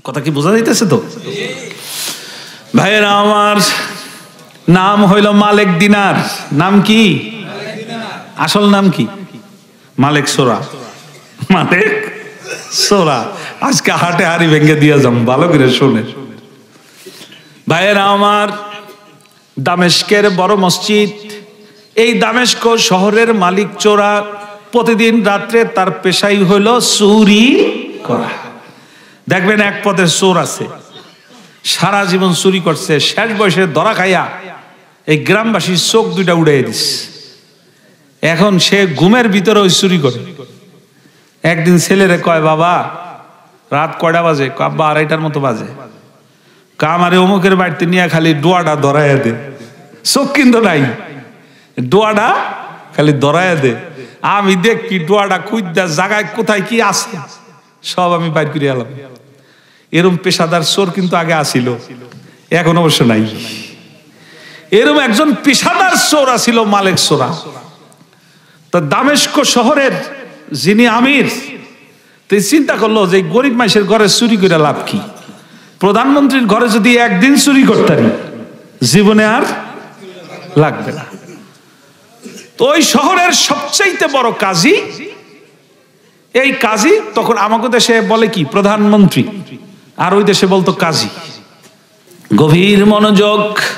কথা কি বোঝা যাইতেছে তো? ভাইয়েরা আমার, নাম হইল মালেক দিনার। নাম কি? আসল নাম কি? মালেক সোরা। মালেক সোরা। আজকে হাটে হাড়ি ভেঙে দিয়ে যাম, ভালো করে শুনে। ভাইয়েরা আমার, দামেস্কের বড় মসজিদ, এই দামেস্ক শহরের মালিক চোরা। প্রতিদিন রাত্রে তার পেশাই হইল চুরি করা। দেখবেন এক পদের চোর আছে, সারা জীবন চুরি করছে, শেষ বয়সে ধরা খাইয়া এই গ্রামবাসীর চোখ দুইটা উড়াই দিস। এখন সে ঘুমের ভিতরে ওই চুরি করে। একদিন ছেলেরে কয়, বাবা রাত কয়টা বাজে? আব্বা 2:30টার মতো বাজে। কামারে অমুকের বাড়িতে নিয়ে খালি ডোয়াটা ধরাইয়া দে, চোখ কিন্তু নাই, ডোয়াটা খালি ধরাইয়া দে। আমি দেখি ডোয়াটা খুঁজা জায়গায় কোথায় কি আছে সব আমি বাইর করে এলাম। এরম পেশাদার চোর কিন্তু আগে আসিল, এখন অবশ্য নাই। এরম একজন পেশাদার চোর আসিল, মালেক সোরা। তো দামেস্ক শহরের যিনি আমির, তো চিন্তা করলো যে গরিব মানুষের ঘরে চুরি করে লাভ কি? প্রধানমন্ত্রীর ঘরে যদি একদিন চুরি করতে জীবনে আর লাগবে না। তো ওই শহরের সবচাইতে বড় কাজী, এই কাজী তখন আমাদের দেশে বলে কি প্রধানমন্ত্রী, আর ওই দেশে বলতো কাজী। গভীর মনোযোগ।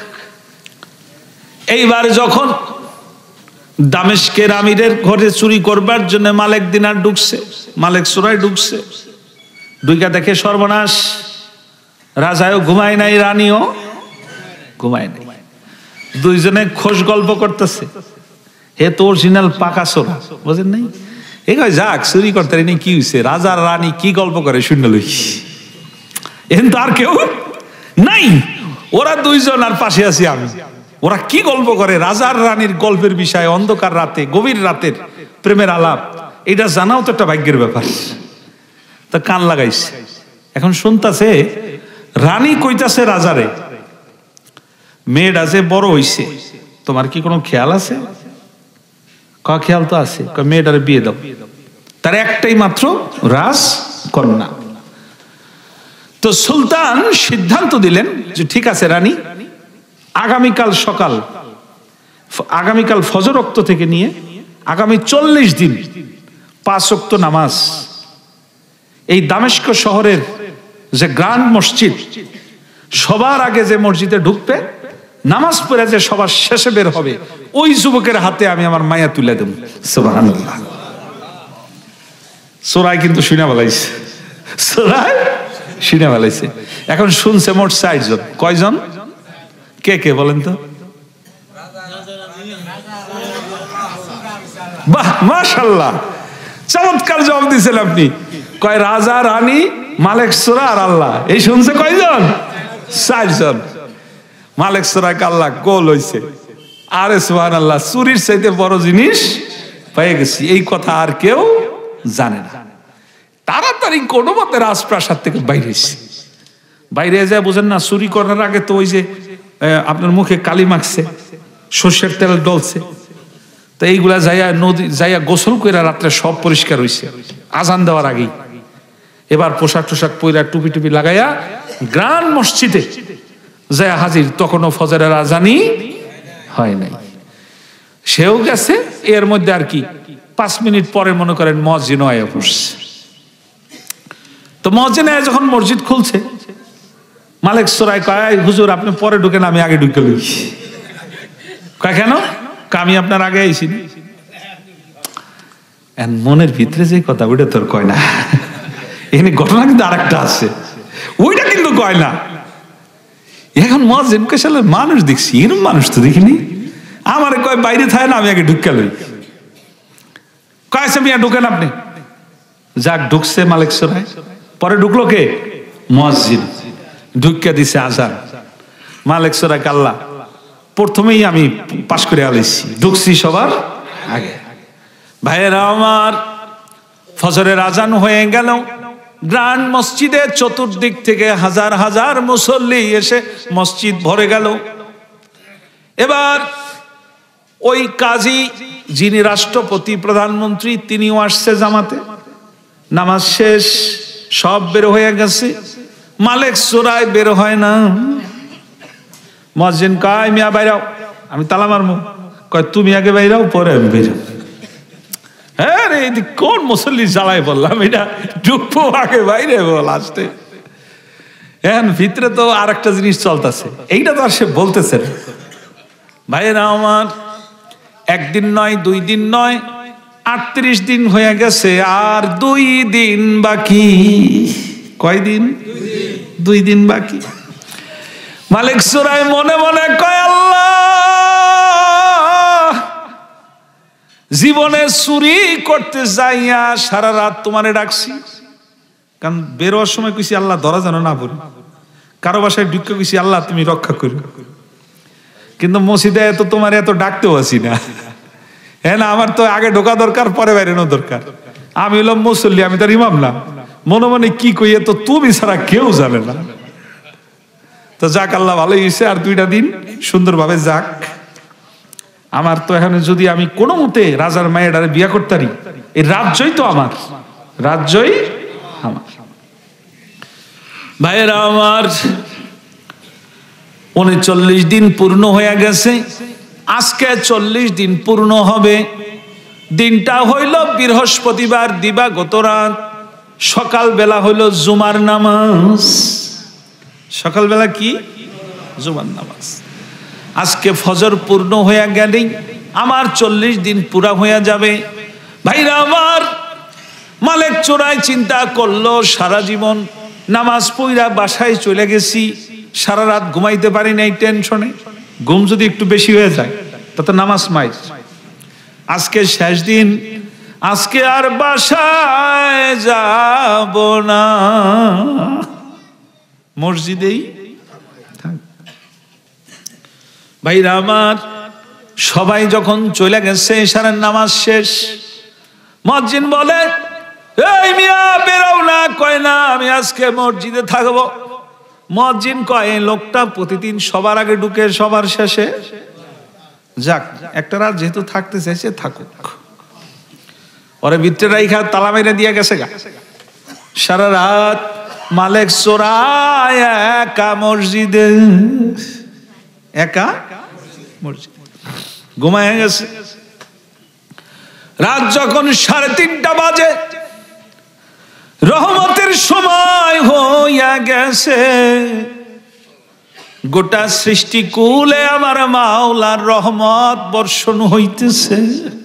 এইবার যখন দামেস্কের আমিরের ঘরে চুরি করবার জন্য মালেক দিনার ঢুকছে, মালেক সোরাই ঢুকছে, ঢুকা দেখে সর্বনাশ, রাজাও ঘুমায় নাই, রানীও ঘুমায় নাই। দুইজনে খোশ গল্প করতেছে। হে তো অরিজিনাল পাকা চোর, বুঝেন নাই? এ কয় যাক চুরি করতে নেই, কি হয়েছে? রাজা রানী কি গল্প করে শুনে লই। এখন তো আর কেউ নাই, ওরা দুইজন আর পাশে আছি আমি। ওরা কি গল্প করে? রাজার রানীর গল্পের বিষয়, অন্ধকার রাতে, গভীর রাতের প্রেমের আলাপ, এটা জানাও তো একটা ভাগ্যের ব্যাপার। তা কান লাগাইছে, এখন শুনতাছে রানী কইতাছে রাজারে, মেয়েটা যে বড় হইছে, তোমার কি কোনো খেয়াল আছে? খেয়াল তো আছে। মেয়েটারে বিয়ে দাও, তার একটাই মাত্র রাজ কন্যা। তো সুলতান সিদ্ধান্ত দিলেন যে ঠিক আছে রানী, আগামীকাল ফজর ওয়াক্ত থেকে নিয়ে আগামী 40 দিন 5 ওয়াক্ত নামাজ এই দামেস্ক শহরের যে গ্র্যান্ড মসজিদ, সবার আগে যে মসজিদে ঢুকবে, নামাজ পড়ে যে সবার শেষে বের হবে, ওই যুবকের হাতে আমি আমার মায়া তুলে দেব। সুবহানাল্লাহ। সোরাই কিন্তু শুনে বলাইছে, সোরাই শুনে বলাইছে। এখন শুনছে মোট 4 জন। কয়জন? কে কে বলেন তো? বাহ, মাশাআল্লাহ, চমৎকার জবাব দিয়েছেন আপনি। কয় রাজা, রানী, মালেক সোরা আর আল্লাহ। এই শুনছে কয়জন? 4 জন। মালেক সোরাকে আল্লাহ গোল হইছে। আরে সুবহানাল্লাহ, চুরির চাইতে বড় জিনিস পেয়ে গেছি, এই কথা আর কেউ জানে না। তাড়াতাড়ি কোনো মতে রাজপ্রাসাদ থেকে বাইরে এসে, বাইরে যায় বুঝেন না, চুরি করার আগে তো ওই যে আপনার মুখে কালি মাখছে, সর্ষের তেল ডলছে, তো এইগুলা যাইয়া নদী যাইয়া গোসল কইরা রাত্রে সব পরিষ্কার হইছে আজান দেওয়ার আগেই। এবার পোশাক টোশাক পইরা টুপি টুপি লাগাইয়া গ্র্যান্ড মসজিদে যাইয়া হাজির। তখনও ফজরের আজানই হয় নাই। সেও গেছে, এর মধ্যে আর কি 5 মিনিট পরে মনে করেন মুয়াজ্জিন আয়া পড়ছে। তো মুয়াজ্জিন আয়া যখন মসজিদ খুলছে, মালেক সোরাই কয় হুজুর আপনি পরে ঢুকেন, আমি আগে ঢুকে লই। কয় কেন? আমি আপনার আগে আইছি। মনের ভিতরে যে কথা ওইটা তোর কয় না, এখানে ঘটনা কিন্তু আরেকটা আছে, ওইটা কিন্তু কয় না। এখন মুয়াজ্জিন কয় শালা মানুষ দেখছি, এরকম মানুষ তো দেখিনি। আমারে কয় বাইরে থাকে না, আমি আগে ঢুকে লই। কয়েছে মিয়া ঢুকেন আপনি। যাক ঢুকছে মালেক সোরাই। পরে ঢুকলো কে? মুয়াজ্জিন। ঢুকিয়া দিছে আজান। মালেক সোরাই আল্লাহ প্রথমেই আমি পাশ করে আলাইছি, ঢুকছি সবার আগে। ভাইয়েরা আমার, ফজরের আজান হয়ে গেল। গ্র্যান্ড মসজিদে চতুর্দিক থেকে হাজার হাজার মুসল্লি এসে মসজিদ ভরে গেল। এবার ওই কাজী যিনি রাষ্ট্রপতি প্রধানমন্ত্রী, তিনিও আসছে জামাতে। নামাজ শেষ, সব বের হয়ে গেছে। মালিক চোরায় বের হয় না। মুয়াজ্জিন কয় মিয়া বাইরাও, আমি তালা মারবো। কয় তুমি আগে বাইরাও, পরে আমি বেরাও। হ্যাঁ রে, কোন মুসল্লি জ্বালায় বললাম, এটা ঢুকবো আগে বাইরে বল আসতে। এখন ভিতরে তো আর একটা জিনিস চলতেছে, এইটা তো আর সে বলতেছে না। ভাইয়েরা আমার, একদিন নয়, 2 দিন নয়, 38 দিন হয়ে গেছে, আর 2 দিন বাকি। কয় দিন? 2 দিন বাকি। মালিক চোরাই মনে মনে কয়, আল্লাহ, জীবনে চুরি করতে যাইয়া সারা রাত তোমারে ডাকছি। কারণ বেরোয়ার সময় কইছি আল্লাহ ধরা যেন না পড়ি, কারো বাসায় ঢুকে কইছি আল্লাহ তুমি রক্ষা করো। কিন্তু মসজিদে তো তোমার এত ডাকতেও আসি না। হ্যাঁ না, আমার তো আগে ঢোকা দরকার, পরে বেরোনো দরকার। আমি হলাম মুসল্লি, আমি তার ইমাম না। মনে মনে কি কইয়ে তো তুমি ছাড়া কেউ জানে না। তো যাক, আল্লাহ ভালোই হয়েছে, আর 2টা দিন সুন্দরভাবে যাক। আমার তো এখানে যদি আমি কোনো মতে রাজার মায়ের বিয়া করতারি, এই রাজ্যই তো আমার, রাজ্যই আমার। ভাইয়েরা আমার, 39 দিন পূর্ণ হয়ে গেছে, আজকে 40 দিন পূর্ণ হবে। দিনটা হইল বৃহস্পতিবার, দিবাগত রাত। সকালবেলা হইল জুমার নামাজ। সকালবেলা কি? জুমার নামাজ। আজকে ফজর পূর্ণ হয়ে গেলেই আমার 40 দিন পুরা হয়ে যাবে। ভাইরা আমার, মালিক চোরাই চিন্তা করলো, সারা জীবন নামাজ পড়া বাসায় চলে গেছি, সারা রাত ঘুমাইতে পারি নাই টেনশনে। ঘুম যদি একটু বেশি হয়ে যায় তত নামাজ মাই। আজকে শেষ দিন, আজকে আর বাসায় যাব না, মসজিদেই থাক। ভাইরা আমার, সবাই যখন চলে গেছে, সারা নামাজ শেষ, মুয়াজ্জিন বলে, এই মিয়া বেরোও না। কয় না, আমি আজকে মসজিদে থাকবো। মুয়াজ্জিন কয়, লোকটা প্রতিদিন সবার আগে ঢুকে সবার শেষে। যাক, একটা রাত যেহেতু থাকতে চাইছে, থাকুক। ওরে ভিতরে রাইখা তালা মেরে দিয়ে গেছে গা। সারা রাত মালিক চোরায় একা মসজিদে, একা মসজিদ ঘুমায় গেছে। রাত যখন 3:30 বাজে, রহমতের সময় হইয়া গেছে। গোটা সৃষ্টিকুলে আমার মাওলার রহমত বর্ষণ হইতেছে।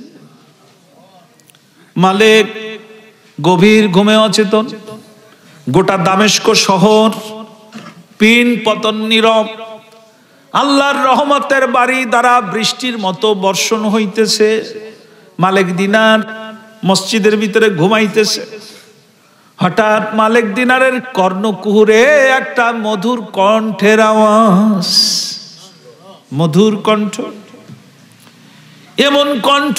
মালিক গভীর ঘুমে অচেতন। গোটা দামেস্ক শহর পিন পতন নীরব। আল্লাহর রহমতের বাড়ি দ্বারা বৃষ্টির মতো বর্ষণ হইতেছে। মালিক দিনার মসজিদের ভিতরে ঘুমাইতেছে। হঠাৎ মালিক দিনারের কর্ণকুহুরে একটা মধুর কণ্ঠের আওয়াজ। মধুর কণ্ঠ, এমন কণ্ঠ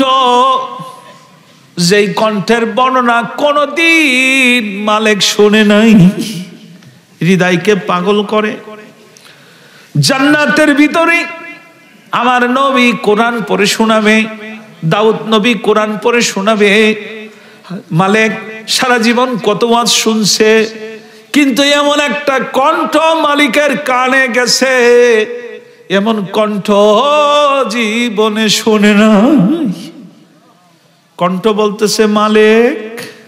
যেই কণ্ঠের বর্ণনা কোনদিন মালিক শুনে নাই। হৃদয়কে পাগল করে। জান্নাতের ভিতরে আমার নবী কোরআন পড়ে শোনাবে, দাউদ নবী কোরআন পড়ে শোনাবে। মালিক সারা জীবন কত ওয়াজ শুনছে, কিন্তু এমন একটা কণ্ঠ মালিকের কানে গেছে, এমন কণ্ঠ জীবনে শোনে নাই। কণ্ঠ বলতেছে, মালিক,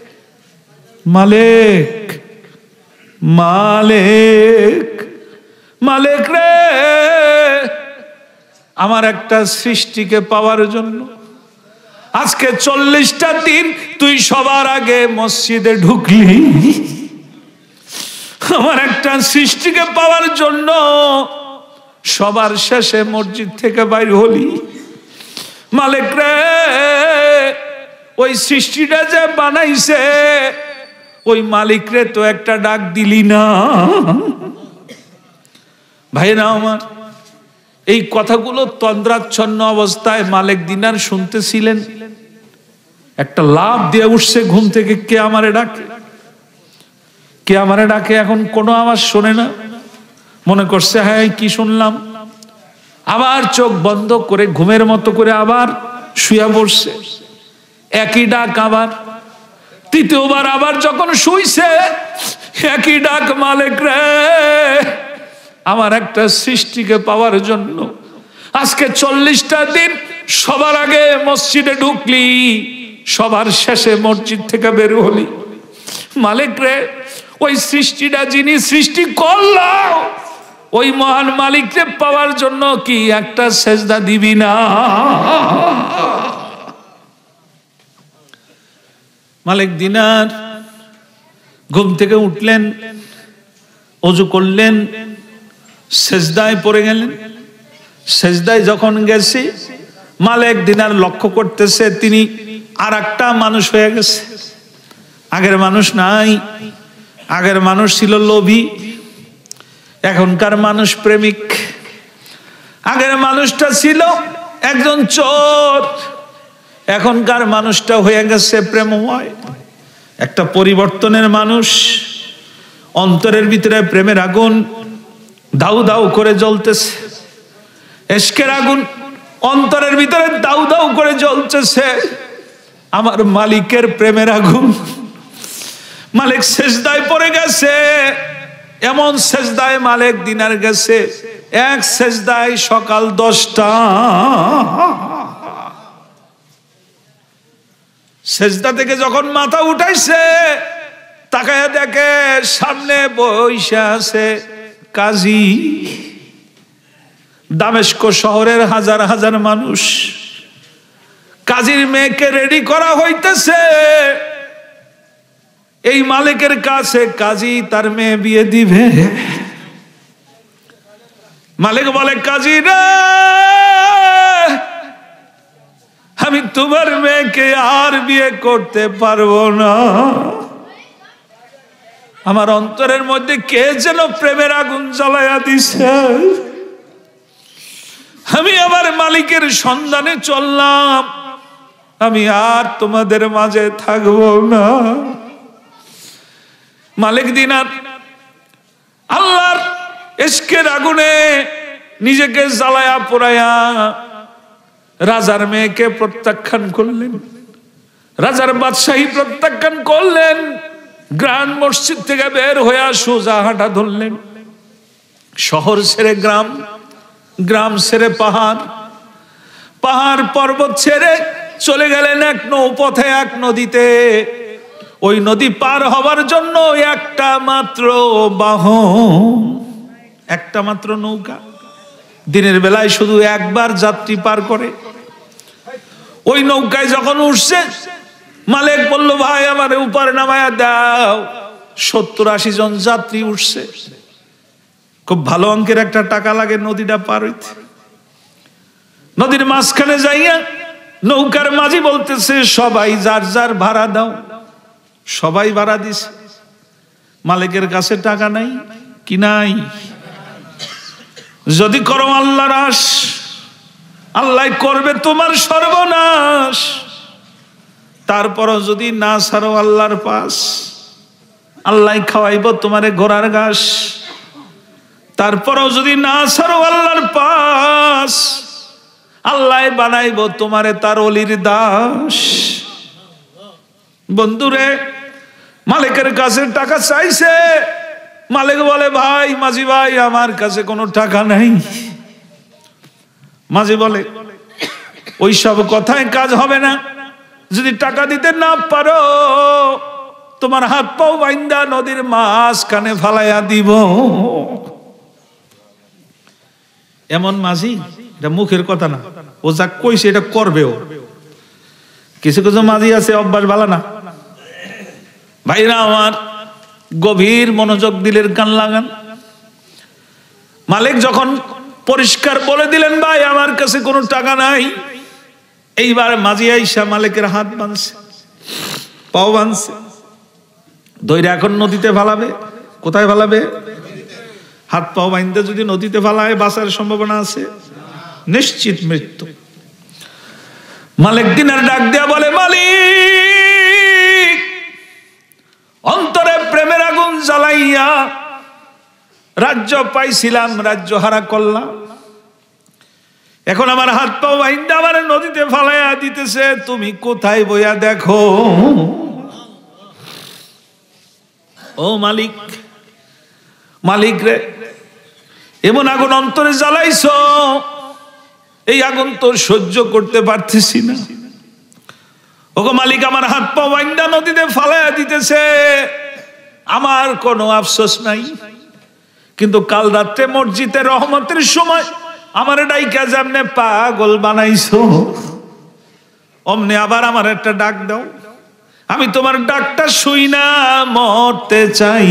মালিক, মালিক, মালিক রে, আমার একটা সৃষ্টিকে পাওয়ার জন্য আজকে 40টা দিন তুই সবার আগে মসজিদে ঢুকলি। আমার একটা সৃষ্টিকে পাওয়ার জন্য সবার শেষে মসজিদ থেকে বাইর হলি। মালিক রে, ওই সৃষ্টিটা যে বানাইছে ওই মালিক রে তো একটা ডাক দিলি না। ভাইরা আমার, এই কথাগুলো তন্দ্রাচ্ছন্ন অবস্থায় মালিক দিনার শুনতেছিলেন। একটা লাভ দিয়ে উঠছে ঘুম থেকে, কে আমারে ডাকে, কে আমারে ডাকে। এখন কোনো আওয়াজ শোনে না। মনে করছে হ্যাঁ কি শুনলাম। আবার চোখ বন্ধ করে ঘুমের মতো করে আবার শুয়ে পড়ছে। একই ডাক আবার। তৃতীয়বার আবার যখন শুইছে, একই ডাক, মালিক রে আমার একটা সৃষ্টিকে পাওয়ার জন্য আজকে 40টা দিন সবার আগে মসজিদে ঢুকলি, সবার শেষে মসজিদ থেকে বের হলি। মালিক রে ওই সৃষ্টিটা যিনি সৃষ্টি করলো ওই মহান মালিককে পাওয়ার জন্য কি একটা সেজদা দিবি না? মালিক দিনার ঘুম থেকে উঠলেন, ওযু করলেন, সেজদায় পড়ে গেলেন। সেজদায় যখন গেছে মালিক দিনার লক্ষ্য করতেছে তিনি আর একটা মানুষ হয়ে গেছে। আগের মানুষ নাই, আগের মানুষ ছিল লোভী, এখনকার মানুষ প্রেমিক। আগের মানুষটা ছিল একজন চোর, এখনকার মানুষটা হয়ে গেছে প্রেমময়। একটা পরিবর্তনের মানুষ। অন্তরের ভিতরে প্রেমের আগুন দাউ দাউ করে জ্বলতেছে, ইশকের আগুন অন্তরের ভিতরে দাউ দাউ করে জ্বলতেছে। আমার মালিকের প্রেমের আগুন। মালিক সেজদায় পড়ে গেছে, এমন সেজদায় মালিক দিনার গেছে, এক সেজদায় সকাল 10টা। সেজদা থেকে যখন মাথা উঠাইছে তাকায়া দেখে সামনে বইসা আছে কাজী। দামেস্ক শহরের হাজার হাজার মানুষ, কাজীর মেয়েকে রেডি করা হইতেছে। এই মালিকের কাছে কাজী তার মেয়ে বিয়ে দিবে। মালিক বলে, কাজী রে আমি তোমার মেয়েকে আর বিয়ে করতে পারবো না। আমার অন্তরের মধ্যে কে যেন প্রেমের আগুন জ্বালায়া দিছে। আমি আমার মালিকের সন্ধানে চললাম, আমি আর তোমাদের মাঝে থাকবো না। মালিক দিনার আল্লাহর ইশকের আগুনে নিজেকে জ্বালায়া পোড়ায়া রাজার মেয়েকে প্রত্যাখ্যান করলেন, রাজার বাদশাহী প্রত্যাখ্যান করলেন। গ্রাম মসজিদ থেকে বের হয়ে সোজা হাঁটা ধরলেন। শহর ছেড়ে গ্রাম, গ্রাম ছেড়ে পাহাড়, পাহাড় পর্বত ছেড়ে চলে গেলেন এক নৌপথে, এক নদীতে। ওই নদী পার হবার জন্য একটা মাত্র বাহন, একটা মাত্র নৌকা। দিনের বেলায় শুধু একবার যাত্রী পার করে। ওই নৌকায় যখন উঠছে মালিক বলল, ভাই আমার উপরে নামায়া দাও। 70-80 জন যাত্রী উঠছে। খুব ভালো অঙ্কের একটা টাকা লাগে নদীটা পার হইতে। নদীর মাঝখানে যাইয়া নৌকার মাঝি বলতেছে, সবাই যার যার ভাড়া দাও। সবাই ভাড়া দিছে। মালিকের কাছে টাকা নাই, কি নাই? যদি করো আল্লাহর আশ, আল্লাহ করবে তোমার সর্বনাশ। তারপরও যদি না ছাড়ো আল্লাহর পাশ, আল্লাহ খাওয়াইব তোমারে ঘোড়ার ঘাস। তারপরও যদি না ছাড়ো আল্লাহর পাশ, আল্লাহ বানাইব তোমারে তার অলির দাস। বন্ধুরে, মালিকের কাছে টাকা চাইছে। মালিক বলে, ভাই মাঝি ভাই আমার কাছে কোনো টাকা নাই। মাঝি বলে, ওই সব কথায় কাজ হবে না। যদি টাকা দিতে না পারো তোমার হাত পাও বাইন্দা নদীর মাঝখানে ফালাইয়া দিব। এমন মাঝি, এটা মুখের কথা না, ও যা কইছে এটা করবেও। কিছু কিছু মাঝি আছে অভ্যাস ভালো না। ভাইরা আমার, গভীর মনোযোগ দিলের কান লাগান। মালিক যখন পরিষ্কার বলে দিলেন, ভাই আমার কাছে কোনো টাকা নাই, এইবার মাঝি আইসা মালিকের হাত বাঁধছে, পাও বাঁধছে, দইরা এখন নদীতে ফালাবে। কোথায় ফালাবে? হাত পাও বাঁধতে যদি নদীতে ফালায় বাঁচার সম্ভাবনা আছে? নিশ্চিত মৃত্যু। মালিক দিনার ডাক দেয়া বলে, মালিক অন্তরে প্রেমের আগুন জ্বালাইয়া রাজ্য পাইছিলাম, রাজ্য হারা করলাম। এখন আমার হাত পাও বাইন্দা আমার নদীতে ফালাইয়া দিতেছে, তুমি কোথায় বইয়া দেখো। ও মালিক, মালিক রে, এমন আগুন অন্তরে জ্বালাইছো, এই আগুন তো সহ্য করতে পারতেছি না। ওগো মালিক, আমার হাত পা বাইন্দা নদীতে ফালাইয়া দিতেছে, আমার কোনো আফসোস নাই, কিন্তু কাল রাত্রে মসজিদে রহমতের সময় আমার ডাইকা যেমনে পাগল বানাইছো, অমনে আবার আমার একটা ডাক দাও, আমি তোমার ডাকটা শুই না মরতে চাই।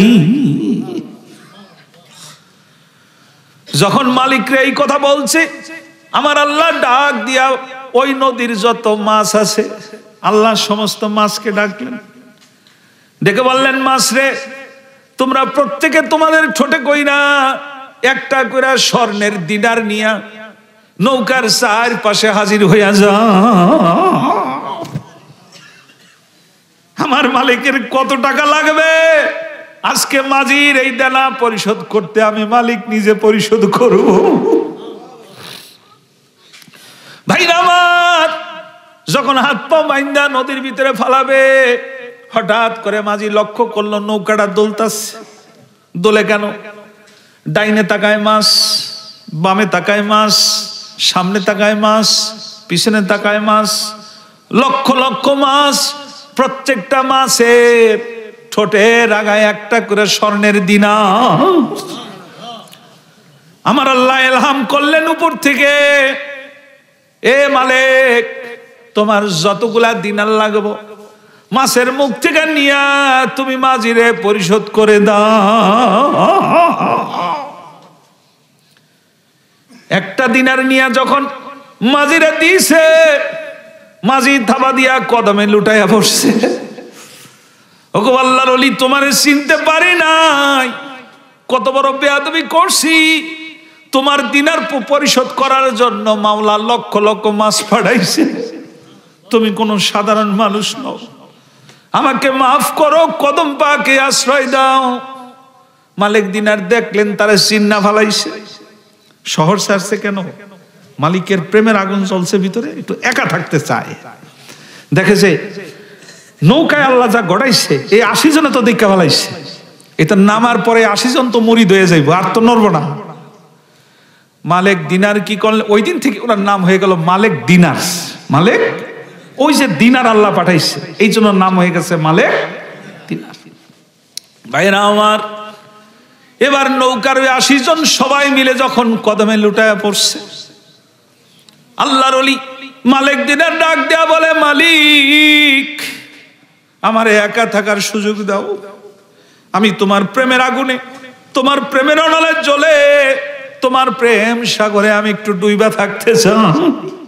যখন মালিকরে এই কথা বলছে, আমার আল্লাহ ডাক দিয়া ওই নদীর যত মাছ আছে, আল্লাহ সমস্ত মাছকে ডাকলেন, ডেকে বললেন, মাছ রে, তোমরা প্রত্যেকে তোমাদের ঠোঁটে কইরা একটা করে স্বর্ণের দিনার নিয়া নৌকার চারপাশে হাজির হইয়া যা। আমার মালিকের কত টাকা লাগবে আজকে মাঝির এই দেনা পরিশোধ করতে, আমি মালিক নিজে পরিশোধ করব। ভাইরা আমার, যখন হাত পা বাইন্দা নদীর ভিতরে ফালাবে, হঠাৎ করে মাঝি লক্ষ্য করলো নৌকাটা দোলতাছে। দোলে কেন? ডাইনে তাকায় মাছ, বামে তাকায় মাছ, সামনে তাকায় মাছ, পিছনে তাকায় মাছ, লক্ষ লক্ষ মাছ। প্রত্যেকটা মাছের ঠোঁটের আগায় একটা করে স্বর্ণের দিনার। আমার আল্লাহ ইলহাম করলেন উপর থেকে, এ মালিক, তোমার যতগুলা দিনার লাগবো মাছের মুখ থেকে নিয়া তুমি মাঝিরে পরিশোধ করে দাও। একটা দিনার নিয়া যখন মাঝিরে দিছে, মাঝি থাবা দিয়া কদমে লুটাইয়া পড়ছে। ওগো আল্লাহর ওলি, তোমারে চিনতে পারি নাই, কত বড় বেয়াদবি করছি। তোমার দিনার পরিশোধ করার জন্য মাওলা লক্ষ লক্ষ মাছ পাঠাইছে, তুমি কোন সাধারণ মানুষ নও, আমাকে মাফ করো, কদম পাকে আশ্রয় দাও। মালিক দিনার দেখলেন তারা চিন্না ফালাইছে, শহর ছাড়ছে কেন? মালিকের প্রেমের আগুন চলছে ভিতরে, একটু একা থাকতে চায়। দেখেছে নৌকায় আল্লাহ যা গড়াইছে, এই 80 জনে তো দেখা ফালাইছে, এটা নামার পরে 80 জন তো মরিদ হয়ে যাইব, আর তো নড়বো না। মালিক দিনার কি করলে, ওই দিন থেকে ওনার নাম হয়ে গেল মালিক দিনার। মালিক, ওই যে দিনার আল্লাহ পাঠাইছে, এই জন্য নাম হয়ে গেছে মালিক দিনার। ভাইরা আমার, এবার নৌকার 80 জন সবাই মিলে যখন কদমে লুটায়া পড়ছে, আল্লাহর ওলি মালিক দিনার ডাক দেয়া বলে, মালিক, আমারে একা থাকার সুযোগ দাও, আমি তোমার প্রেমের আগুনে, তোমার প্রেমের অনলে জ্বলে, তোমার প্রেম সাগরে আমি একটু ডুইবা থাকতে চাই।